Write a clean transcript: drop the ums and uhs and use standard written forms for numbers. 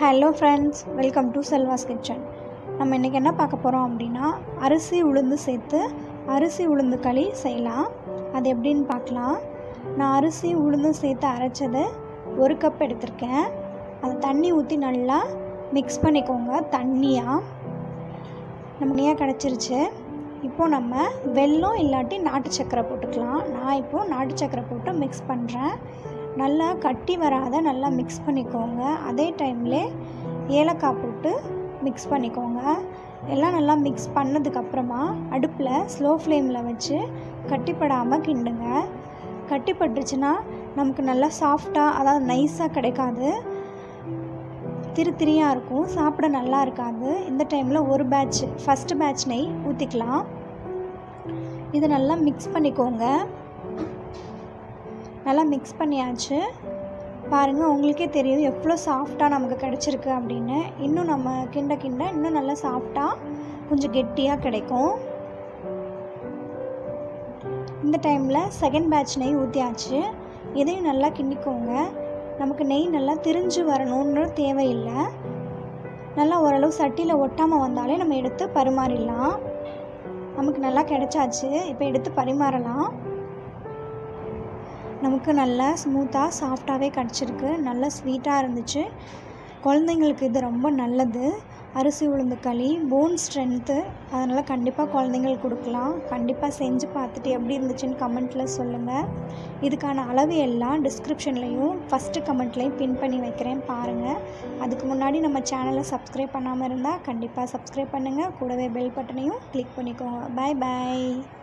Hello friends, welcome to Selva's kitchen. நம்ம இன்றைக்கி என்ன பார்க்க போகிறோம் அப்படின்னா, அரிசி உளுந்து சேர்த்து அரிசி உளுந்து களி செய்யலாம். அது எப்படின்னு பார்க்கலாம். நான் அரிசி உளுந்து சேர்த்து அரைச்சது 1 கப் எடுத்திருக்கேன். அதை தண்ணி ஊற்றி நல்லா மிக்ஸ் பண்ணிக்கோங்க. தண்ணியாக கிடச்சிருச்சு. இப்போது நம்ம வெல்லம் இல்லாட்டி நாட்டு சர்க்கரை போட்டுக்கலாம். நான் இப்போது நாட்டு சர்க்கரை போட்டு மிக்ஸ் பண்ணுறேன். நல்லா கட்டி வராத நல்லா மிக்ஸ் பண்ணிக்கோங்க. அதே டைம்லே ஏலக்காய் போட்டு மிக்ஸ் பண்ணிக்கோங்க. எல்லாம் நல்லா மிக்ஸ் பண்ணதுக்கப்புறமா அடுப்பில் ஸ்லோ ஃப்ளேமில் வச்சு கட்டிப்படாமல் கிண்டுங்க. கட்டிப்பட்டுருச்சுன்னா நமக்கு நல்லா சாஃப்டாக, அதாவது நைஸாக கிடைக்காது, திரியாக இருக்கும், சாப்பிட நல்லா இருக்காது. இந்த டைமில் ஃபஸ்ட்டு பேட்ச் நெய் ஊற்றிக்கலாம். இதை நல்லா மிக்ஸ் பண்ணிக்கோங்க. நல்லா மிக்ஸ் பண்ணியாச்சு. பாருங்கள், உங்களுக்கே தெரியும் எவ்வளோ சாஃப்டாக நமக்கு கிடச்சிருக்கு அப்படின்னு. இன்னும் நம்ம கிண்ட இன்னும் நல்லா சாஃப்டாக கொஞ்சம் கெட்டியாக கிடைக்கும். இந்த டைமில் செகண்ட் பேட்ச் நெய் ஊற்றியாச்சு. இதையும் நல்லா கிண்டிக்கோங்க. நமக்கு நெய் நல்லா திரிஞ்சு வரணும்னு தேவையில்லை. நல்லா ஓரளவு சட்டியில் ஒட்டாமல் வந்தாலே நம்ம எடுத்து பரிமாறிடலாம். நமக்கு நல்லா கிடைச்சாச்சு. இப்போ எடுத்து பரிமாறலாம். நமக்கு நல்லா ஸ்மூத்தாக சாஃப்டாகவே கிடச்சிருக்கு. நல்லா ஸ்வீட்டாக இருந்துச்சு. குழந்தைங்களுக்கு இது ரொம்ப நல்லது. அரிசி உளுந்து களி போன் ஸ்ட்ரென்த்து, அதனால் கண்டிப்பாக குழந்தைங்களுக்கு கொடுக்கலாம். கண்டிப்பாக செஞ்சு பார்த்துட்டு எப்படி இருந்துச்சுன்னு கமெண்ட்டில் சொல்லுங்கள். இதுக்கான அளவு எல்லாம் டிஸ்கிரிப்ஷன்லேயும் ஃபஸ்ட்டு கமெண்ட்லேயும் பின் பண்ணி வைக்கிறேன், பாருங்கள். அதுக்கு முன்னாடி நம்ம சேனலை சப்ஸ்கிரைப் பண்ணாமல் இருந்தால் கண்டிப்பாக சப்ஸ்கிரைப் பண்ணுங்கள். கூடவே பெல் பட்டனையும் கிளிக் பண்ணிக்கோங்க. பாய் பாய்.